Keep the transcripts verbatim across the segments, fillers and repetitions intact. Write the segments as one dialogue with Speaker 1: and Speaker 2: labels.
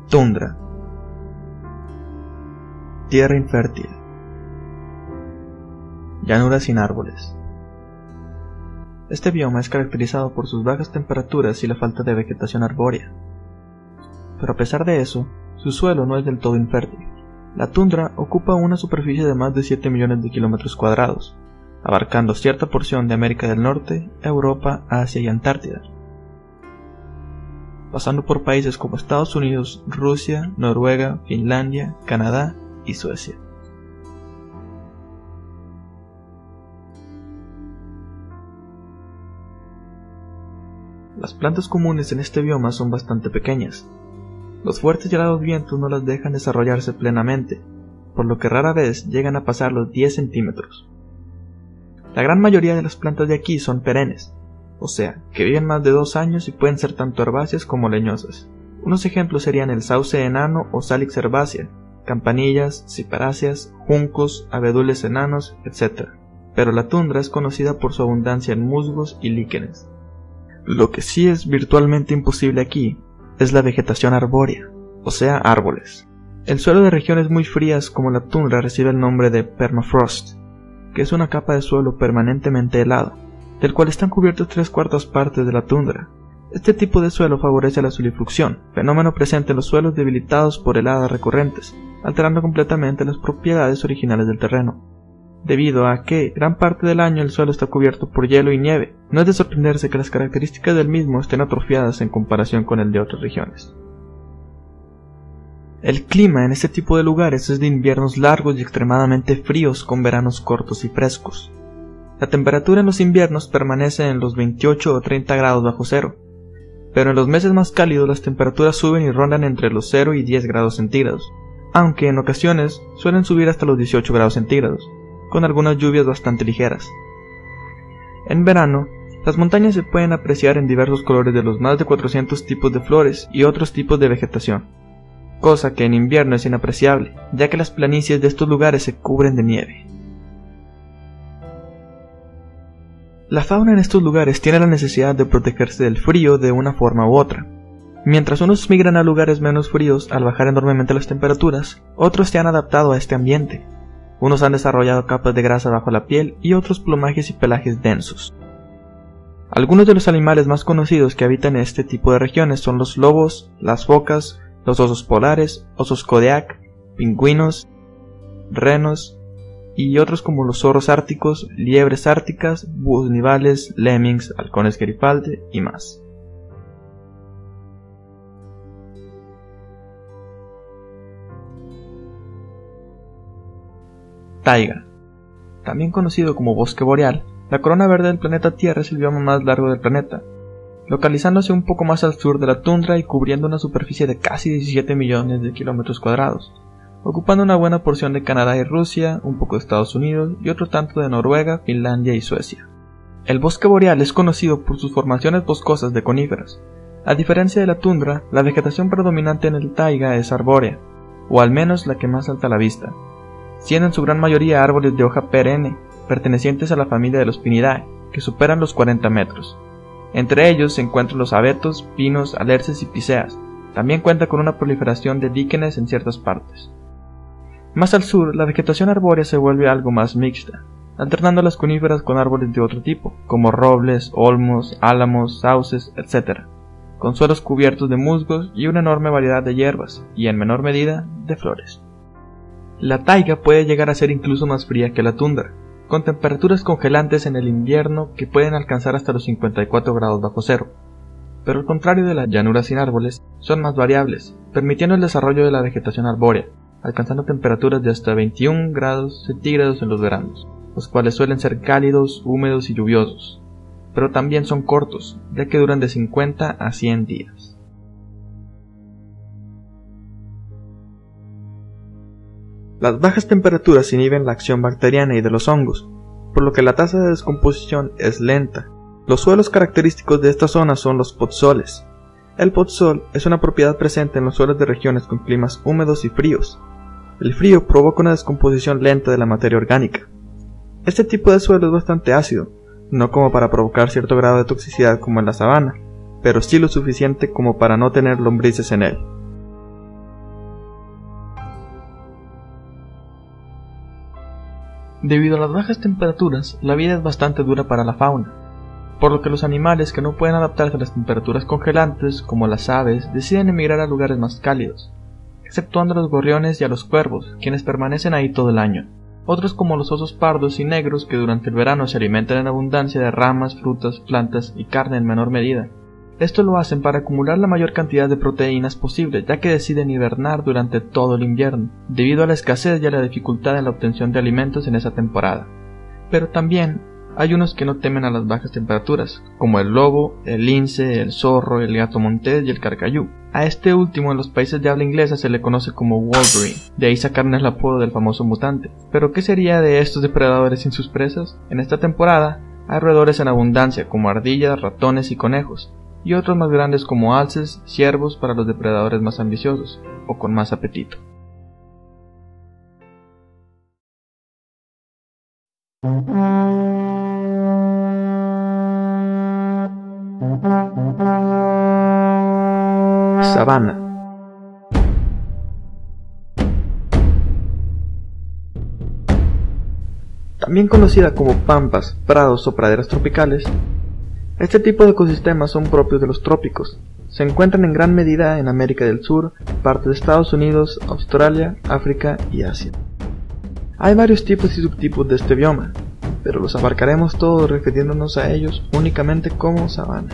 Speaker 1: Tundra. Tierra infértil. Llanura sin árboles. Este bioma es caracterizado por sus bajas temperaturas y la falta de vegetación arbórea. Pero a pesar de eso, su suelo no es del todo infértil. La tundra ocupa una superficie de más de siete millones de kilómetros cuadrados, abarcando cierta porción de América del Norte, Europa, Asia y Antártida, pasando por países como Estados Unidos, Rusia, Noruega, Finlandia, Canadá y Suecia. Las plantas comunes en este bioma son bastante pequeñas. Los fuertes y helados vientos no las dejan desarrollarse plenamente, por lo que rara vez llegan a pasar los diez centímetros. La gran mayoría de las plantas de aquí son perennes, o sea, que viven más de dos años y pueden ser tanto herbáceas como leñosas. Unos ejemplos serían el sauce enano o Salix herbácea, campanillas, ciperáceas, juncos, abedules enanos, etcétera. Pero la tundra es conocida por su abundancia en musgos y líquenes. Lo que sí es virtualmente imposible aquí es la vegetación arbórea, o sea, árboles. El suelo de regiones muy frías como la tundra recibe el nombre de permafrost, que es una capa de suelo permanentemente helado, del cual están cubiertos tres cuartas partes de la tundra. Este tipo de suelo favorece la solifluxión, fenómeno presente en los suelos debilitados por heladas recurrentes, alterando completamente las propiedades originales del terreno. Debido a que gran parte del año el suelo está cubierto por hielo y nieve, no es de sorprenderse que las características del mismo estén atrofiadas en comparación con el de otras regiones. El clima en este tipo de lugares es de inviernos largos y extremadamente fríos con veranos cortos y frescos. La temperatura en los inviernos permanece en los veintiocho o treinta grados bajo cero, pero en los meses más cálidos las temperaturas suben y rondan entre los cero y diez grados centígrados, aunque en ocasiones suelen subir hasta los dieciocho grados centígrados, con algunas lluvias bastante ligeras. En verano, las montañas se pueden apreciar en diversos colores de los más de cuatrocientos tipos de flores y otros tipos de vegetación, cosa que en invierno es inapreciable, ya que las planicies de estos lugares se cubren de nieve. La fauna en estos lugares tiene la necesidad de protegerse del frío de una forma u otra. Mientras unos migran a lugares menos fríos al bajar enormemente las temperaturas, otros se han adaptado a este ambiente. Unos han desarrollado capas de grasa bajo la piel y otros plumajes y pelajes densos. Algunos de los animales más conocidos que habitan en este tipo de regiones son los lobos, las focas, los osos polares, osos Kodiak, pingüinos, renos y otros como los zorros árticos, liebres árticas, búhos nivales, lemmings, halcones Gerifalte y más. Taiga. También conocido como bosque boreal, la corona verde del planeta Tierra es el bioma más largo del planeta, localizándose un poco más al sur de la tundra y cubriendo una superficie de casi diecisiete millones de kilómetros cuadrados, ocupando una buena porción de Canadá y Rusia, un poco de Estados Unidos y otro tanto de Noruega, Finlandia y Suecia. El bosque boreal es conocido por sus formaciones boscosas de coníferas. A diferencia de la tundra, la vegetación predominante en el taiga es arbórea, o al menos la que más salta a la vista, siendo en su gran mayoría árboles de hoja perenne, pertenecientes a la familia de los Pinidae, que superan los cuarenta metros. Entre ellos se encuentran los abetos, pinos, alerces y piceas. También cuenta con una proliferación de líquenes en ciertas partes. Más al sur, la vegetación arbórea se vuelve algo más mixta, alternando las coníferas con árboles de otro tipo, como robles, olmos, álamos, sauces, etcétera, con suelos cubiertos de musgos y una enorme variedad de hierbas, y en menor medida, de flores. La taiga puede llegar a ser incluso más fría que la tundra, con temperaturas congelantes en el invierno que pueden alcanzar hasta los cincuenta y cuatro grados bajo cero. Pero al contrario de las llanuras sin árboles, son más variables, permitiendo el desarrollo de la vegetación arbórea, alcanzando temperaturas de hasta veintiún grados centígrados en los veranos, los cuales suelen ser cálidos, húmedos y lluviosos, pero también son cortos, ya que duran de cincuenta a cien días. Las bajas temperaturas inhiben la acción bacteriana y de los hongos, por lo que la tasa de descomposición es lenta. Los suelos característicos de esta zona son los podsoles. El podsol es una propiedad presente en los suelos de regiones con climas húmedos y fríos. El frío provoca una descomposición lenta de la materia orgánica. Este tipo de suelo es bastante ácido, no como para provocar cierto grado de toxicidad como en la sabana, pero sí lo suficiente como para no tener lombrices en él. Debido a las bajas temperaturas, la vida es bastante dura para la fauna, por lo que los animales que no pueden adaptarse a las temperaturas congelantes, como las aves, deciden emigrar a lugares más cálidos, exceptuando a los gorriones y a los cuervos, quienes permanecen ahí todo el año. Otros, como los osos pardos y negros, que durante el verano se alimentan en abundancia de ramas, frutas, plantas y carne en menor medida. Esto lo hacen para acumular la mayor cantidad de proteínas posible, ya que deciden hibernar durante todo el invierno, debido a la escasez y a la dificultad en la obtención de alimentos en esa temporada. Pero también hay unos que no temen a las bajas temperaturas, como el lobo, el lince, el zorro, el gato montés y el carcayú. A este último en los países de habla inglesa se le conoce como Wolverine, de ahí sacaron el apodo del famoso mutante. Pero ¿qué sería de estos depredadores sin sus presas? En esta temporada hay roedores en abundancia, como ardillas, ratones y conejos, y otros más grandes como alces, ciervos para los depredadores más ambiciosos, o con más apetito. Sabana. También conocida como pampas, prados o praderas tropicales, este tipo de ecosistemas son propios de los trópicos. Se encuentran en gran medida en América del Sur, parte de Estados Unidos, Australia, África y Asia. Hay varios tipos y subtipos de este bioma, pero los abarcaremos todos refiriéndonos a ellos únicamente como sabana.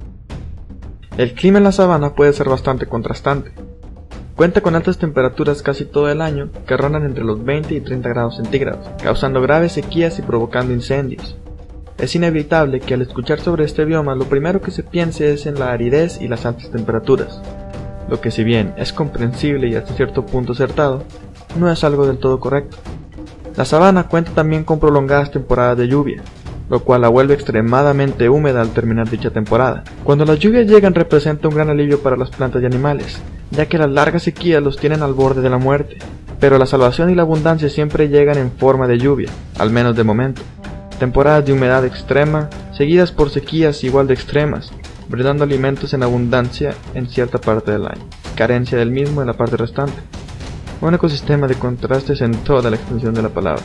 Speaker 1: El clima en la sabana puede ser bastante contrastante. Cuenta con altas temperaturas casi todo el año que rondan entre los veinte y treinta grados centígrados, causando graves sequías y provocando incendios. Es inevitable que al escuchar sobre este bioma lo primero que se piense es en la aridez y las altas temperaturas, lo que si bien es comprensible y hasta cierto punto acertado, no es algo del todo correcto. La sabana cuenta también con prolongadas temporadas de lluvia, lo cual la vuelve extremadamente húmeda al terminar dicha temporada. Cuando las lluvias llegan representa un gran alivio para las plantas y animales, ya que las largas sequías los tienen al borde de la muerte, pero la salvación y la abundancia siempre llegan en forma de lluvia, al menos de momento. Temporadas de humedad extrema, seguidas por sequías igual de extremas, brindando alimentos en abundancia en cierta parte del año, carencia del mismo en la parte restante. Un ecosistema de contrastes en toda la extensión de la palabra.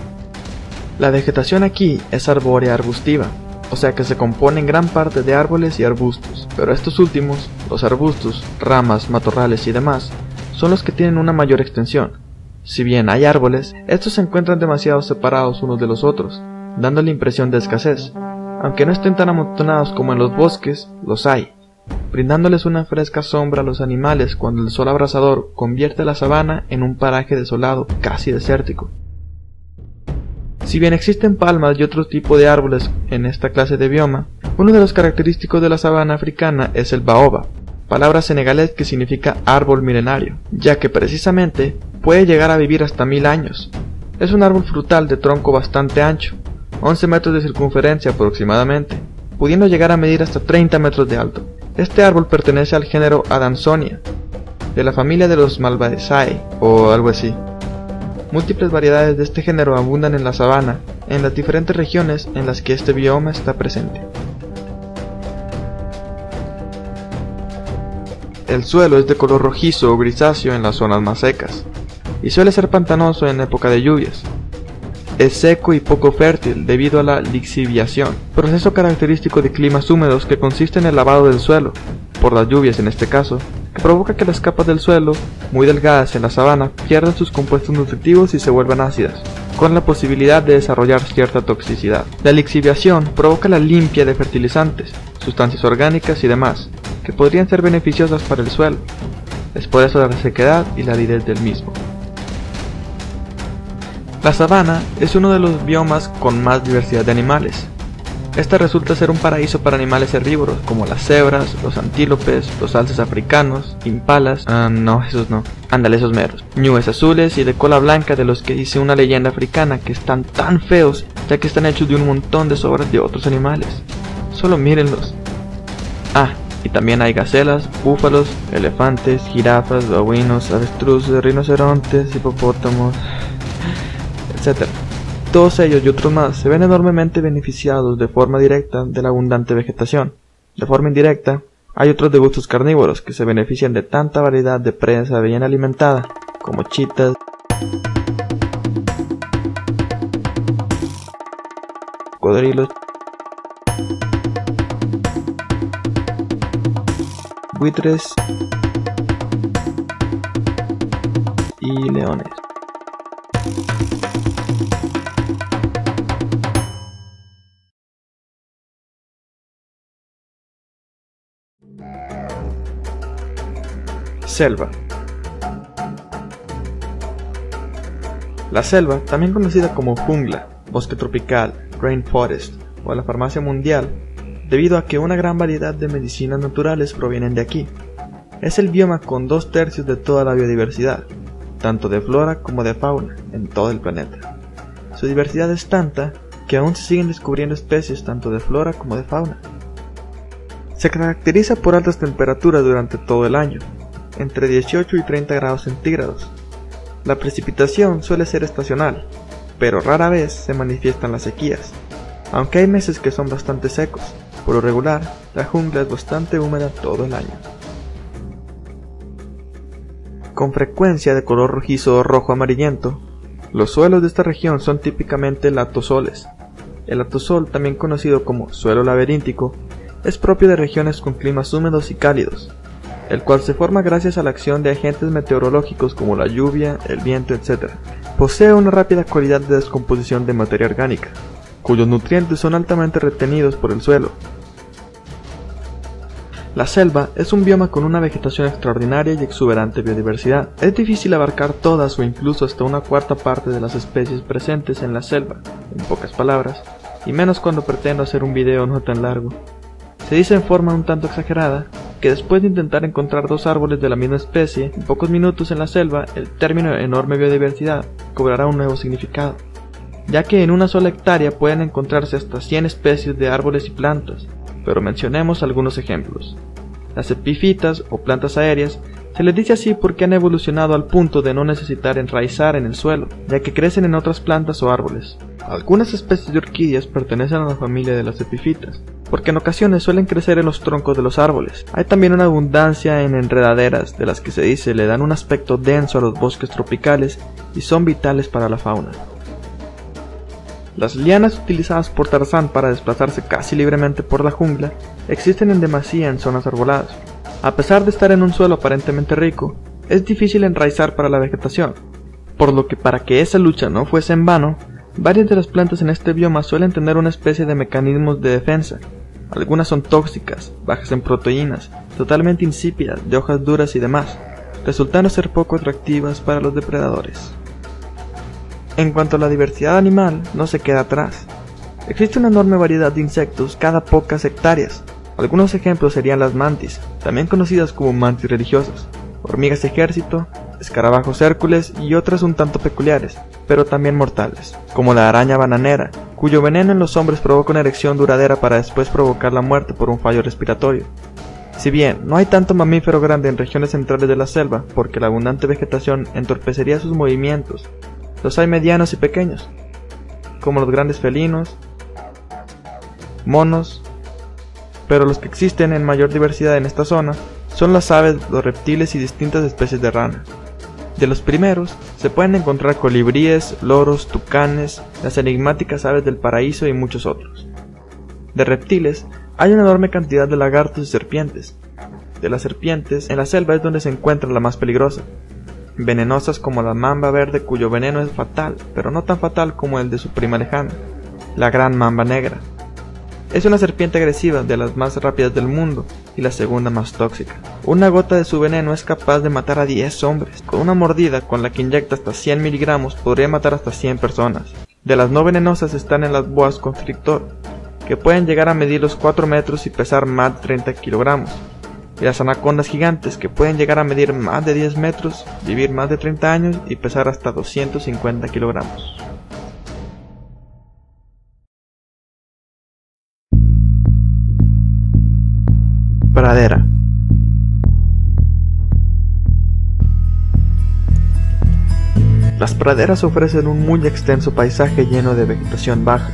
Speaker 1: La vegetación aquí es arbórea arbustiva, o sea que se compone en gran parte de árboles y arbustos, pero estos últimos, los arbustos, ramas, matorrales y demás, son los que tienen una mayor extensión. Si bien hay árboles, estos se encuentran demasiado separados unos de los otros, dando la impresión de escasez. Aunque no estén tan amontonados como en los bosques, los hay, brindándoles una fresca sombra a los animales cuando el sol abrasador convierte la sabana en un paraje desolado, casi desértico. Si bien existen palmas y otro tipo de árboles en esta clase de bioma, uno de los característicos de la sabana africana es el baobab, palabra senegalés que significa árbol milenario, ya que precisamente puede llegar a vivir hasta mil años. Es un árbol frutal de tronco bastante ancho, once metros de circunferencia aproximadamente, pudiendo llegar a medir hasta treinta metros de alto. Este árbol pertenece al género Adansonia, de la familia de los Malvaceae, o algo así. Múltiples variedades de este género abundan en la sabana, en las diferentes regiones en las que este bioma está presente. El suelo es de color rojizo o grisáceo en las zonas más secas, y suele ser pantanoso en época de lluvias. Es seco y poco fértil debido a la lixiviación, proceso característico de climas húmedos que consiste en el lavado del suelo, por las lluvias en este caso, que provoca que las capas del suelo, muy delgadas en la sabana, pierdan sus compuestos nutritivos y se vuelvan ácidas, con la posibilidad de desarrollar cierta toxicidad. La lixiviación provoca la limpia de fertilizantes, sustancias orgánicas y demás, que podrían ser beneficiosas para el suelo. Es por eso la resequedad y la aridez del mismo. La sabana es uno de los biomas con más diversidad de animales. Esta resulta ser un paraíso para animales herbívoros como las cebras, los antílopes, los alces africanos, impalas, ah no, esos no, ándale esos meros, ñúes azules y de cola blanca de los que dice una leyenda africana que están tan feos ya que están hechos de un montón de sobras de otros animales. Solo mírenlos. Ah, y también hay gacelas, búfalos, elefantes, jirafas, babuinos, avestruces, rinocerontes, hipopótamos, etcétera. Todos ellos y otros más se ven enormemente beneficiados de forma directa de la abundante vegetación. De forma indirecta, hay otros de gustos carnívoros que se benefician de tanta variedad de presa bien alimentada, como chitas, cocodrilos, buitres y leones. Selva. La selva, también conocida como jungla, bosque tropical, rainforest o la farmacia mundial, debido a que una gran variedad de medicinas naturales provienen de aquí. Es el bioma con dos tercios de toda la biodiversidad, tanto de flora como de fauna, en todo el planeta. Su diversidad es tanta que aún se siguen descubriendo especies tanto de flora como de fauna. Se caracteriza por altas temperaturas durante todo el año, entre dieciocho y treinta grados centígrados. La precipitación suele ser estacional, pero rara vez se manifiestan las sequías, aunque hay meses que son bastante secos. Por lo regular, la jungla es bastante húmeda todo el año. Con frecuencia de color rojizo o rojo amarillento, los suelos de esta región son típicamente latosoles. El latosol, también conocido como suelo laberíntico, es propio de regiones con climas húmedos y cálidos, el cual se forma gracias a la acción de agentes meteorológicos como la lluvia, el viento, etcétera. Posee una rápida cualidad de descomposición de materia orgánica, cuyos nutrientes son altamente retenidos por el suelo. La selva es un bioma con una vegetación extraordinaria y exuberante biodiversidad. Es difícil abarcar todas o incluso hasta una cuarta parte de las especies presentes en la selva, en pocas palabras, y menos cuando pretendo hacer un video no tan largo. Se dice en forma un tanto exagerada que después de intentar encontrar dos árboles de la misma especie en pocos minutos en la selva, el término enorme biodiversidad cobrará un nuevo significado, ya que en una sola hectárea pueden encontrarse hasta cien especies de árboles y plantas, pero mencionemos algunos ejemplos. Las epífitas o plantas aéreas se les dice así porque han evolucionado al punto de no necesitar enraizar en el suelo, ya que crecen en otras plantas o árboles. Algunas especies de orquídeas pertenecen a la familia de las epífitas, porque en ocasiones suelen crecer en los troncos de los árboles. Hay también una abundancia en enredaderas, de las que se dice le dan un aspecto denso a los bosques tropicales y son vitales para la fauna. Las lianas utilizadas por Tarzán para desplazarse casi libremente por la jungla existen en demasía en zonas arboladas. A pesar de estar en un suelo aparentemente rico, es difícil enraizar para la vegetación, por lo que para que esa lucha no fuese en vano, varias de las plantas en este bioma suelen tener una especie de mecanismos de defensa. Algunas son tóxicas, bajas en proteínas, totalmente insípidas, de hojas duras y demás, resultando ser poco atractivas para los depredadores. En cuanto a la diversidad animal, no se queda atrás. Existe una enorme variedad de insectos cada pocas hectáreas. Algunos ejemplos serían las mantis, también conocidas como mantis religiosas, hormigas ejército, escarabajos hércules y otras un tanto peculiares, pero también mortales, como la araña bananera, cuyo veneno en los hombres provoca una erección duradera para después provocar la muerte por un fallo respiratorio. Si bien no hay tanto mamífero grande en regiones centrales de la selva, porque la abundante vegetación entorpecería sus movimientos, los hay medianos y pequeños, como los grandes felinos, monos, pero los que existen en mayor diversidad en esta zona son las aves, los reptiles y distintas especies de rana. De los primeros se pueden encontrar colibríes, loros, tucanes, las enigmáticas aves del paraíso y muchos otros. De reptiles hay una enorme cantidad de lagartos y serpientes. De las serpientes, en la selva es donde se encuentra la más peligrosa, venenosas como la mamba verde cuyo veneno es fatal, pero no tan fatal como el de su prima lejana, la gran mamba negra. Es una serpiente agresiva, de las más rápidas del mundo y la segunda más tóxica. Una gota de su veneno es capaz de matar a diez hombres. Con una mordida con la que inyecta hasta cien miligramos podría matar hasta cien personas. De las no venenosas están en las boas constrictor, que pueden llegar a medir los cuatro metros y pesar más de treinta kilogramos. Y las anacondas gigantes, que pueden llegar a medir más de diez metros, vivir más de treinta años y pesar hasta doscientos cincuenta kilogramos. Pradera. Las praderas ofrecen un muy extenso paisaje lleno de vegetación baja.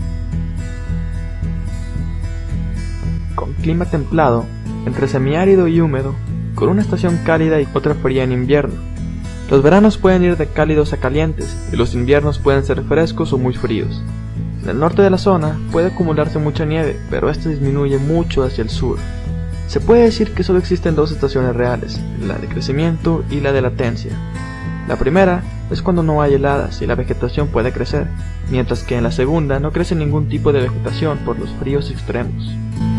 Speaker 1: Con clima templado, entre semiárido y húmedo, con una estación cálida y otra fría en invierno. Los veranos pueden ir de cálidos a calientes y los inviernos pueden ser frescos o muy fríos. En el norte de la zona puede acumularse mucha nieve, pero esta disminuye mucho hacia el sur. Se puede decir que solo existen dos estaciones reales, la de crecimiento y la de latencia. La primera es cuando no hay heladas y la vegetación puede crecer, mientras que en la segunda no crece ningún tipo de vegetación por los fríos extremos.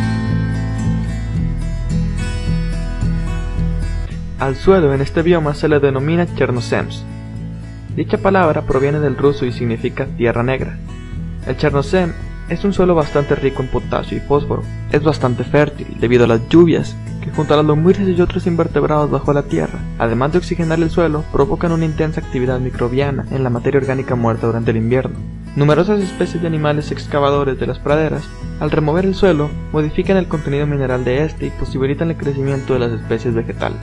Speaker 1: Al suelo en este bioma se le denomina Chernozems. Dicha palabra proviene del ruso y significa tierra negra. El Chernozem es un suelo bastante rico en potasio y fósforo. Es bastante fértil debido a las lluvias, que junto a las lombrices y otros invertebrados bajo la tierra, además de oxigenar el suelo, provocan una intensa actividad microbiana en la materia orgánica muerta durante el invierno. Numerosas especies de animales excavadores de las praderas, al remover el suelo, modifican el contenido mineral de este y posibilitan el crecimiento de las especies vegetales.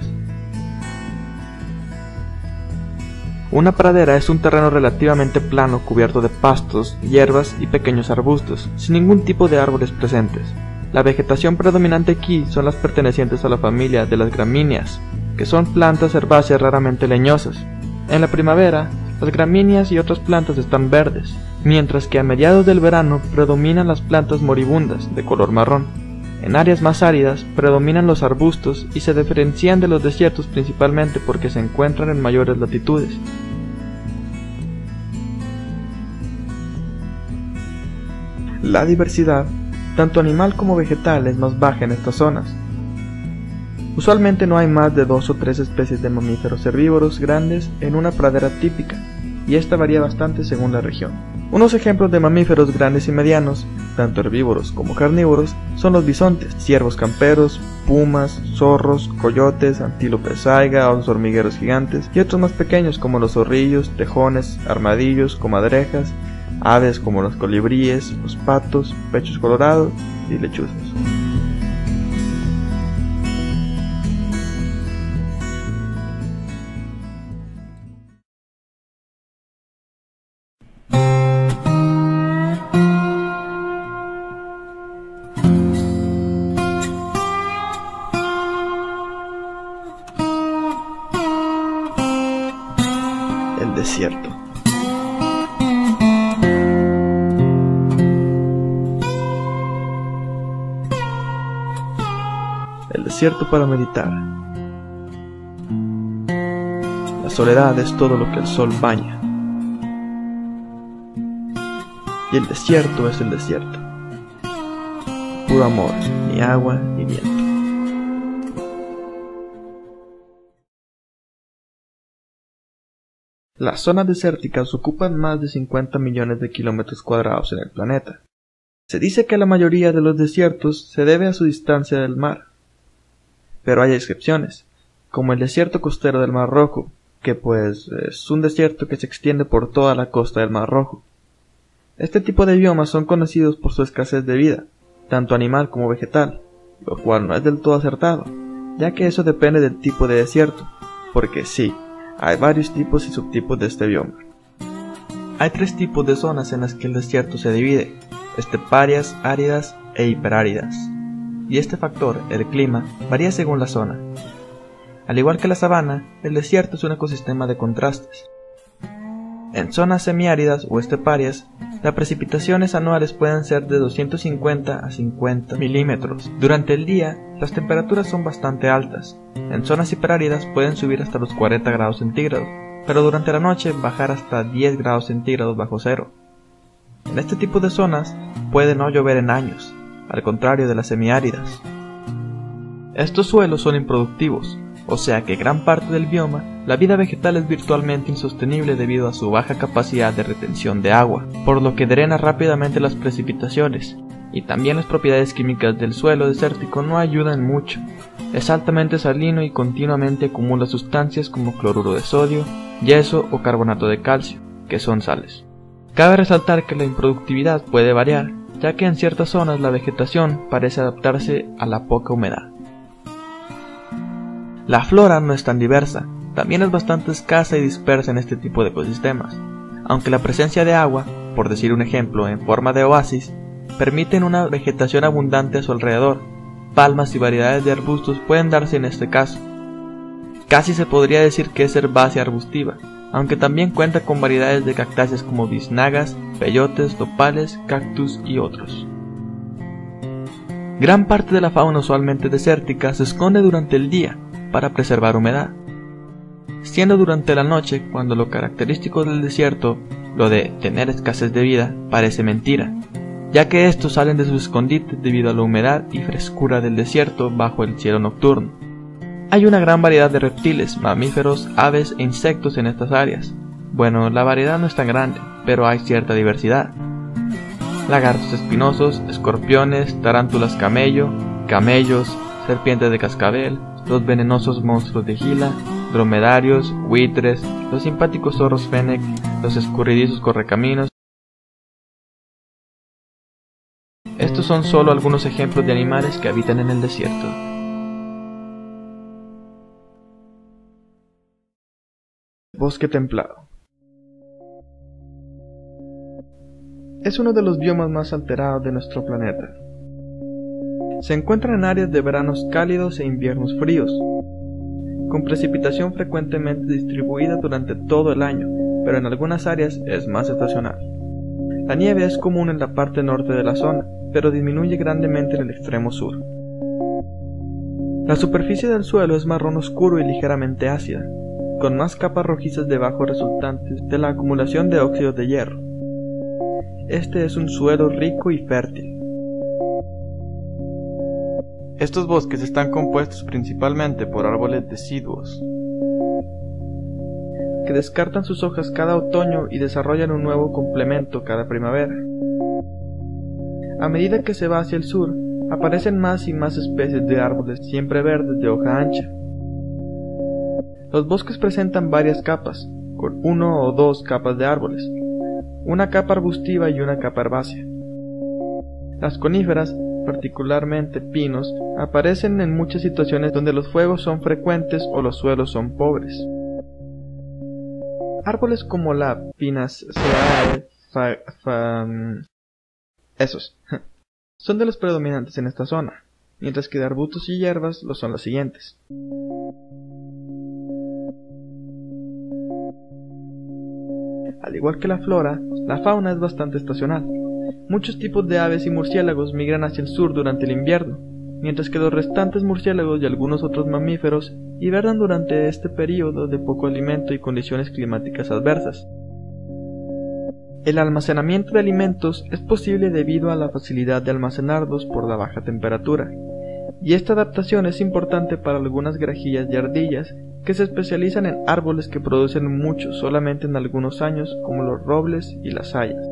Speaker 1: Una pradera es un terreno relativamente plano cubierto de pastos, hierbas y pequeños arbustos, sin ningún tipo de árboles presentes. La vegetación predominante aquí son las pertenecientes a la familia de las gramíneas, que son plantas herbáceas raramente leñosas. En la primavera, las gramíneas y otras plantas están verdes, mientras que a mediados del verano predominan las plantas moribundas, de color marrón. En áreas más áridas predominan los arbustos y se diferencian de los desiertos principalmente porque se encuentran en mayores latitudes. La diversidad, tanto animal como vegetal, es más baja en estas zonas. Usualmente no hay más de dos o tres especies de mamíferos herbívoros grandes en una pradera típica, y esta varía bastante según la región. Unos ejemplos de mamíferos grandes y medianos, tanto herbívoros como carnívoros, son los bisontes, ciervos camperos, pumas, zorros, coyotes, antílopes saiga, osos hormigueros gigantes y otros más pequeños como los zorrillos, tejones, armadillos, comadrejas, aves como los colibríes, los patos, pechos colorados y lechuzas. El desierto. El desierto para meditar. La soledad es todo lo que el sol baña. Y el desierto es el desierto. Puro amor, ni agua ni viento. Las zonas desérticas ocupan más de cincuenta millones de kilómetros cuadrados en el planeta. Se dice que la mayoría de los desiertos se debe a su distancia del mar. Pero hay excepciones, como el desierto costero del Mar Rojo, que pues es un desierto que se extiende por toda la costa del Mar Rojo. Este tipo de biomas son conocidos por su escasez de vida, tanto animal como vegetal, lo cual no es del todo acertado, ya que eso depende del tipo de desierto, porque sí, hay varios tipos y subtipos de este bioma. Hay tres tipos de zonas en las que el desierto se divide: esteparias, áridas e hiperáridas. Y este factor, el clima, varía según la zona. Al igual que la sabana, el desierto es un ecosistema de contrastes. En zonas semiáridas o esteparias, las precipitaciones anuales pueden ser de doscientos cincuenta a cincuenta milímetros. Durante el día, las temperaturas son bastante altas. En zonas hiperáridas pueden subir hasta los cuarenta grados centígrados, pero durante la noche bajar hasta diez grados centígrados bajo cero. En este tipo de zonas puede no llover en años, al contrario de las semiáridas. Estos suelos son improductivos, o sea que gran parte del bioma, la vida vegetal es virtualmente insostenible debido a su baja capacidad de retención de agua, por lo que drena rápidamente las precipitaciones, y también las propiedades químicas del suelo desértico no ayudan mucho. Es altamente salino y continuamente acumula sustancias como cloruro de sodio, yeso o carbonato de calcio, que son sales. Cabe resaltar que la improductividad puede variar, ya que en ciertas zonas la vegetación parece adaptarse a la poca humedad. La flora no es tan diversa, también es bastante escasa y dispersa en este tipo de ecosistemas, aunque la presencia de agua, por decir un ejemplo en forma de oasis, permiten una vegetación abundante a su alrededor. Palmas y variedades de arbustos pueden darse en este caso. Casi se podría decir que es herbácea arbustiva, aunque también cuenta con variedades de cactáceas como biznagas, peyotes, nopales, cactus y otros. Gran parte de la fauna usualmente desértica se esconde durante el día para preservar humedad, siendo durante la noche cuando lo característico del desierto, lo de tener escasez de vida, parece mentira, ya que estos salen de sus escondites debido a la humedad y frescura del desierto bajo el cielo nocturno. Hay una gran variedad de reptiles, mamíferos, aves e insectos en estas áreas. Bueno, la variedad no es tan grande, pero hay cierta diversidad. Lagartos espinosos, escorpiones, tarántulas camello, camellos, serpientes de cascabel, los venenosos monstruos de Gila, dromedarios, buitres, los simpáticos zorros fennec, los escurridizos correcaminos. Estos son solo algunos ejemplos de animales que habitan en el desierto. Bosque templado. Es uno de los biomas más alterados de nuestro planeta. Se encuentra en áreas de veranos cálidos e inviernos fríos, con precipitación frecuentemente distribuida durante todo el año, pero en algunas áreas es más estacional. La nieve es común en la parte norte de la zona, pero disminuye grandemente en el extremo sur. La superficie del suelo es marrón oscuro y ligeramente ácida, con más capas rojizas debajo resultantes de la acumulación de óxidos de hierro. Este es un suelo rico y fértil. Estos bosques están compuestos principalmente por árboles deciduos, que descartan sus hojas cada otoño y desarrollan un nuevo complemento cada primavera. A medida que se va hacia el sur, aparecen más y más especies de árboles siempre verdes de hoja ancha. Los bosques presentan varias capas, con uno o dos capas de árboles, una capa arbustiva y una capa herbácea. Las coníferas, particularmente pinos, aparecen en muchas situaciones donde los fuegos son frecuentes o los suelos son pobres. Árboles como la Pinaceae fa, fa, esos son de los predominantes en esta zona, mientras que de arbustos y hierbas lo son los siguientes. Al igual que la flora, la fauna es bastante estacional. Muchos tipos de aves y murciélagos migran hacia el sur durante el invierno, mientras que los restantes murciélagos y algunos otros mamíferos hibernan durante este periodo de poco alimento y condiciones climáticas adversas. El almacenamiento de alimentos es posible debido a la facilidad de almacenarlos por la baja temperatura, y esta adaptación es importante para algunas granjillas y ardillas que se especializan en árboles que producen mucho solamente en algunos años, como los robles y las hayas.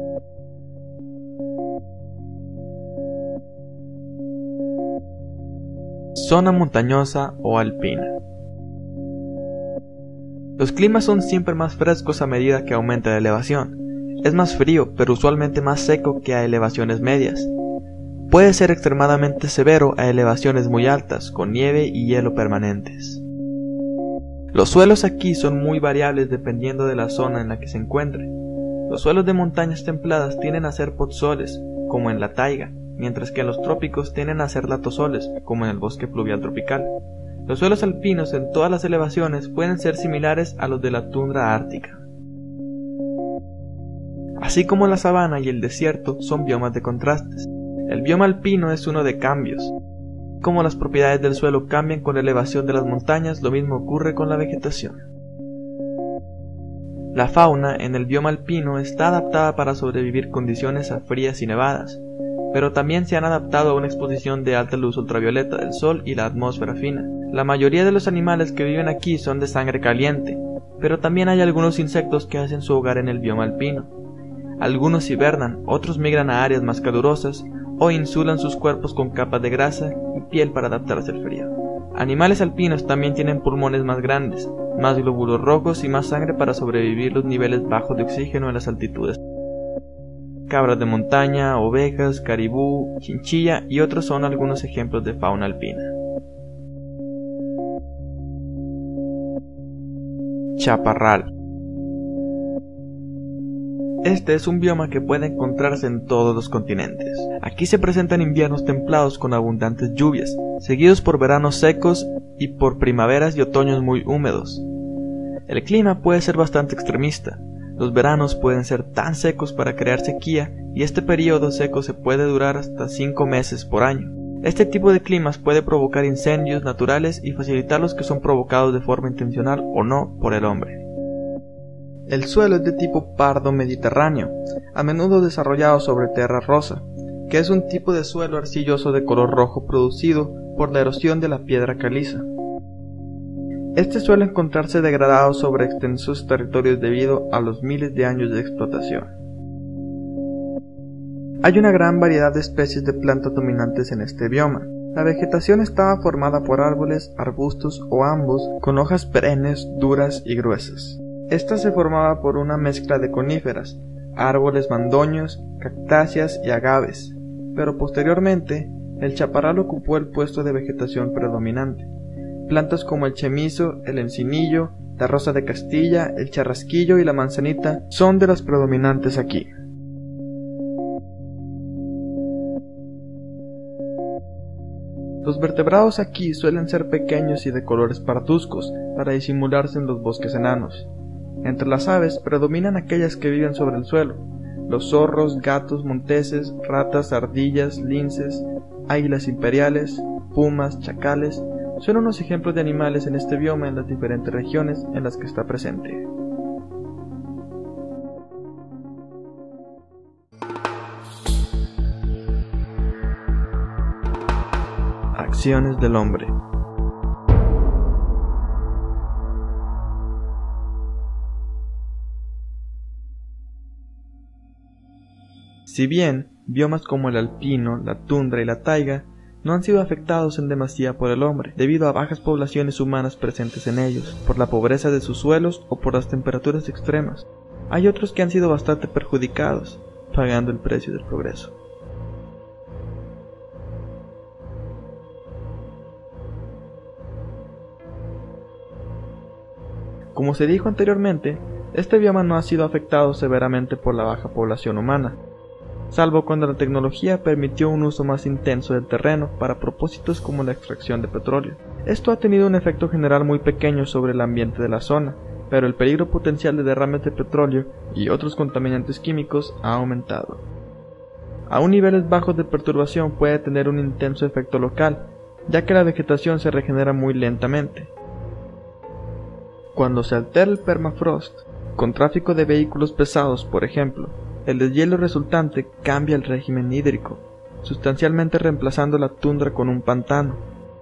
Speaker 1: Zona montañosa o alpina. Los climas son siempre más frescos a medida que aumenta la elevación. Es más frío, pero usualmente más seco que a elevaciones medias. Puede ser extremadamente severo a elevaciones muy altas, con nieve y hielo permanentes. Los suelos aquí son muy variables dependiendo de la zona en la que se encuentre. Los suelos de montañas templadas tienden a ser podzoles, como en la taiga, mientras que en los trópicos tienden a ser latosoles, como en el bosque pluvial tropical. Los suelos alpinos en todas las elevaciones pueden ser similares a los de la tundra ártica. Así como la sabana y el desierto son biomas de contrastes, el bioma alpino es uno de cambios. Como las propiedades del suelo cambian con la elevación de las montañas, lo mismo ocurre con la vegetación. La fauna en el bioma alpino está adaptada para sobrevivir condiciones frías y nevadas, pero también se han adaptado a una exposición de alta luz ultravioleta del sol y la atmósfera fina. La mayoría de los animales que viven aquí son de sangre caliente, pero también hay algunos insectos que hacen su hogar en el bioma alpino. Algunos hibernan, otros migran a áreas más calurosas o insulan sus cuerpos con capas de grasa y piel para adaptarse al frío. Animales alpinos también tienen pulmones más grandes, más glóbulos rojos y más sangre para sobrevivir los niveles bajos de oxígeno en las altitudes. Cabras de montaña, ovejas, caribú, chinchilla y otros son algunos ejemplos de fauna alpina. Chaparral. Este es un bioma que puede encontrarse en todos los continentes. Aquí se presentan inviernos templados con abundantes lluvias, seguidos por veranos secos y por primaveras y otoños muy húmedos. El clima puede ser bastante extremista. Los veranos pueden ser tan secos para crear sequía y este periodo seco se puede durar hasta cinco meses por año. Este tipo de climas puede provocar incendios naturales y facilitar los que son provocados de forma intencional o no por el hombre. El suelo es de tipo pardo mediterráneo, a menudo desarrollado sobre tierra rosa, que es un tipo de suelo arcilloso de color rojo producido por la erosión de la piedra caliza. Este suele encontrarse degradado sobre extensos territorios debido a los miles de años de explotación. Hay una gran variedad de especies de plantas dominantes en este bioma. La vegetación estaba formada por árboles, arbustos o ambos, con hojas perennes, duras y gruesas. Esta se formaba por una mezcla de coníferas, árboles mandoños, cactáceas y agaves, pero posteriormente el chaparral ocupó el puesto de vegetación predominante. Plantas como el chemizo, el encinillo, la rosa de Castilla, el charrasquillo y la manzanita son de las predominantes aquí. Los vertebrados aquí suelen ser pequeños y de colores parduzcos para disimularse en los bosques enanos. Entre las aves predominan aquellas que viven sobre el suelo: los zorros, gatos monteses, ratas, ardillas, linces, águilas imperiales, pumas, chacales. Son unos ejemplos de animales en este bioma en las diferentes regiones en las que está presente. Acciones del hombre. Si bien biomas como el alpino, la tundra y la taiga no han sido afectados en demasía por el hombre, debido a bajas poblaciones humanas presentes en ellos, por la pobreza de sus suelos o por las temperaturas extremas, hay otros que han sido bastante perjudicados, pagando el precio del progreso. Como se dijo anteriormente, este bioma no ha sido afectado severamente por la baja población humana, salvo cuando la tecnología permitió un uso más intenso del terreno para propósitos como la extracción de petróleo. Esto ha tenido un efecto general muy pequeño sobre el ambiente de la zona, pero el peligro potencial de derrames de petróleo y otros contaminantes químicos ha aumentado. Aún niveles bajos de perturbación puede tener un intenso efecto local, ya que la vegetación se regenera muy lentamente. Cuando se altera el permafrost, con tráfico de vehículos pesados por ejemplo, el deshielo resultante cambia el régimen hídrico, sustancialmente reemplazando la tundra con un pantano.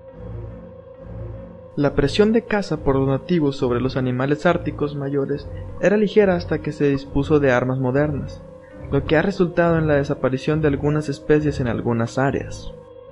Speaker 1: La presión de caza por los nativos sobre los animales árticos mayores era ligera hasta que se dispuso de armas modernas, lo que ha resultado en la desaparición de algunas especies en algunas áreas.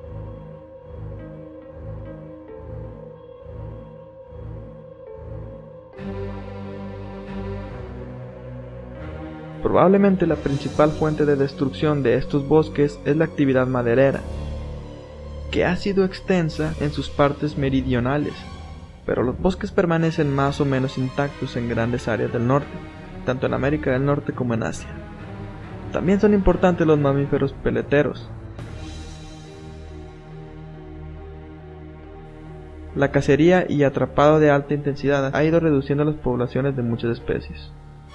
Speaker 1: Probablemente la principal fuente de destrucción de estos bosques es la actividad maderera, que ha sido extensa en sus partes meridionales, pero los bosques permanecen más o menos intactos en grandes áreas del norte, tanto en América del Norte como en Asia. También son importantes los mamíferos peleteros. La cacería y atrapado de alta intensidad ha ido reduciendo las poblaciones de muchas especies.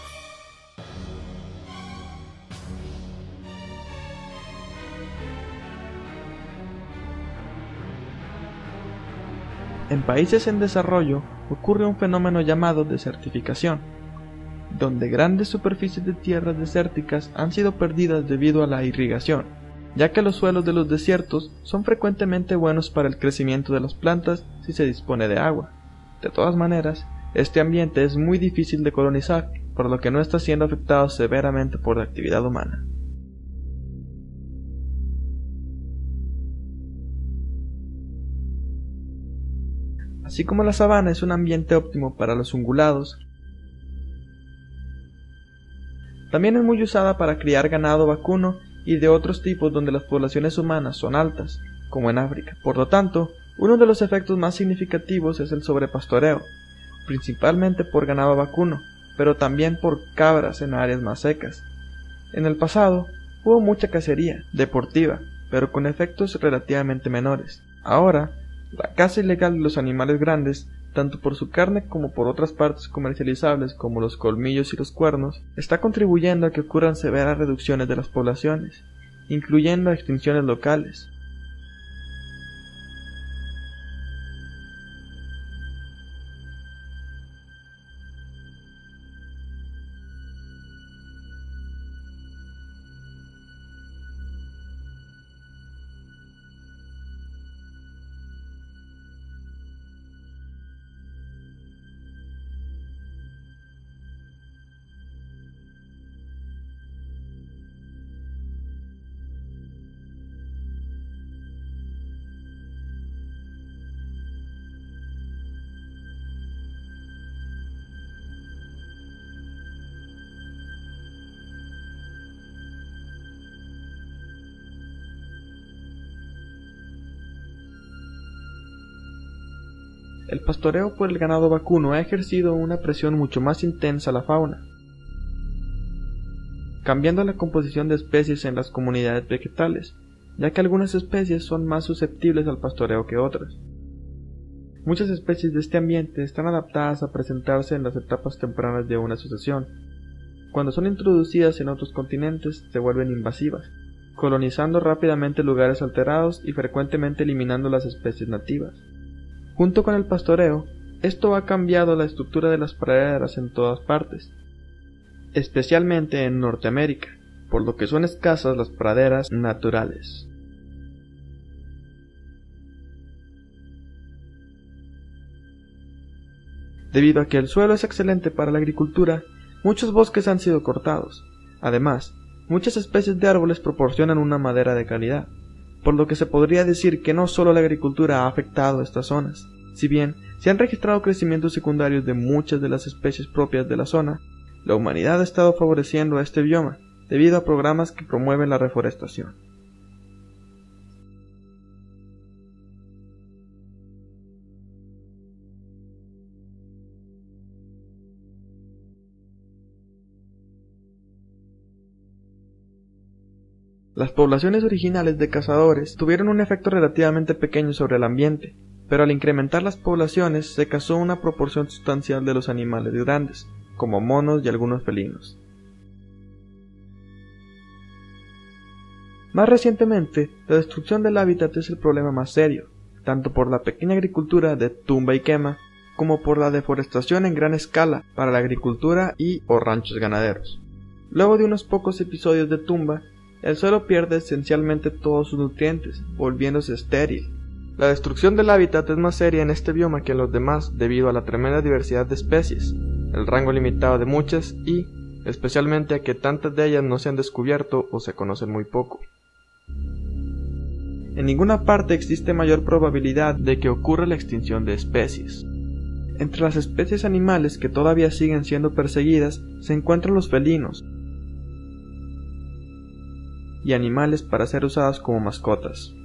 Speaker 1: En países en desarrollo ocurre un fenómeno llamado desertificación, donde grandes superficies de tierras desérticas han sido perdidas debido a la irrigación, ya que los suelos de los desiertos son frecuentemente buenos para el crecimiento de las plantas si se dispone de agua. De todas maneras, este ambiente es muy difícil de colonizar, por lo que no está siendo afectado severamente por la actividad humana. Así como la sabana es un ambiente óptimo para los ungulados, también es muy usada para criar ganado vacuno y de otros tipos donde las poblaciones humanas son altas, como en África. Por lo tanto, uno de los efectos más significativos es el sobrepastoreo, principalmente por ganado vacuno, pero también por cabras en áreas más secas. En el pasado, hubo mucha cacería deportiva, pero con efectos relativamente menores. Ahora, la caza ilegal de los animales grandes tanto por su carne como por otras partes comercializables como los colmillos y los cuernos, está contribuyendo a que ocurran severas reducciones de las poblaciones, incluyendo extinciones locales. El pastoreo por el ganado vacuno ha ejercido una presión mucho más intensa a la fauna, cambiando la composición de especies en las comunidades vegetales, ya que algunas especies son más susceptibles al pastoreo que otras. Muchas especies de este ambiente están adaptadas a presentarse en las etapas tempranas de una sucesión. Cuando son introducidas en otros continentes, se vuelven invasivas, colonizando rápidamente lugares alterados y frecuentemente eliminando las especies nativas. Junto con el pastoreo, esto ha cambiado la estructura de las praderas en todas partes, especialmente en Norteamérica, por lo que son escasas las praderas naturales. Debido a que el suelo es excelente para la agricultura, muchos bosques han sido cortados. Además, muchas especies de árboles proporcionan una madera de calidad, por lo que se podría decir que no solo la agricultura ha afectado estas zonas. Si bien se han registrado crecimientos secundarios de muchas de las especies propias de la zona, la humanidad ha estado favoreciendo a este bioma debido a programas que promueven la reforestación. Las poblaciones originales de cazadores tuvieron un efecto relativamente pequeño sobre el ambiente, pero al incrementar las poblaciones se cazó una proporción sustancial de los animales grandes, como monos y algunos felinos. Más recientemente, la destrucción del hábitat es el problema más serio, tanto por la pequeña agricultura de tumba y quema, como por la deforestación en gran escala para la agricultura y o ranchos ganaderos. Luego de unos pocos episodios de tumba, el suelo pierde esencialmente todos sus nutrientes, volviéndose estéril. La destrucción del hábitat es más seria en este bioma que en los demás debido a la tremenda diversidad de especies, el rango limitado de muchas y, especialmente, a que tantas de ellas no se han descubierto o se conocen muy poco. En ninguna parte existe mayor probabilidad de que ocurra la extinción de especies. Entre las especies animales que todavía siguen siendo perseguidas se encuentran los felinos y animales para ser usados como mascotas.